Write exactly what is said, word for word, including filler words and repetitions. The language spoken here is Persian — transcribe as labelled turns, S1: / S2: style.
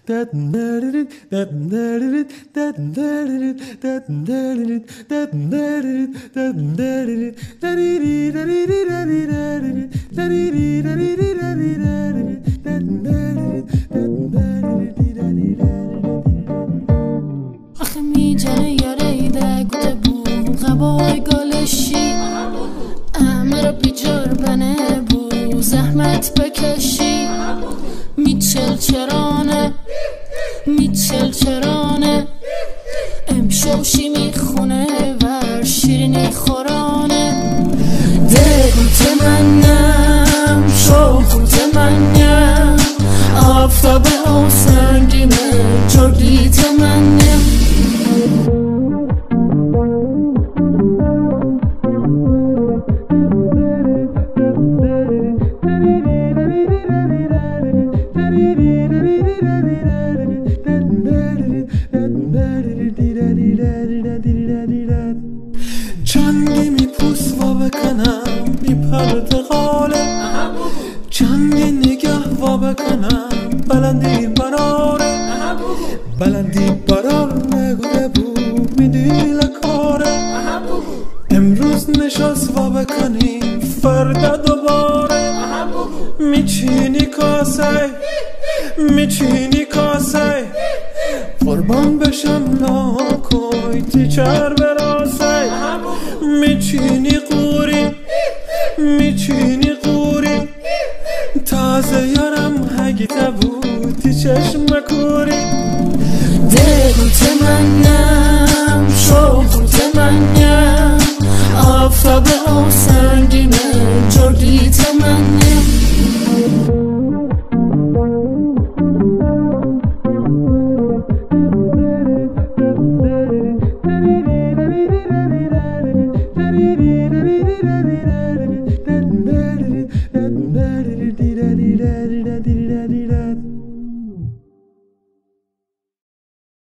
S1: آخه میجنه یاریده گوته بو غبای گالشی امر بیجار بنه بو زحمت بکشی میچل چرانه میچل چرانه امشوشی میخونه ور شیرینی خورانه دل تمنم شوخ تمنم آفتاب او سنگینه جردی تمنم
S2: چندی میپوس و بکنم بی پرتقاله چندی نگه و بکنم بلندی براره بلندی برار نگوده بود میدی لکاره امروز نشست و بکنیم فردا دوباره میچینی کاسه میچینی کاسه قربان بشم لاکوی تیچر براسه میچینی قوری میچینی قوری تازه یارم هگیته بودی چشم کوری
S1: دل تمنم شوق تمنم آفتاب او سنگینه جردی تمنم
S2: Da da da da da da da da da da da da da da da da da da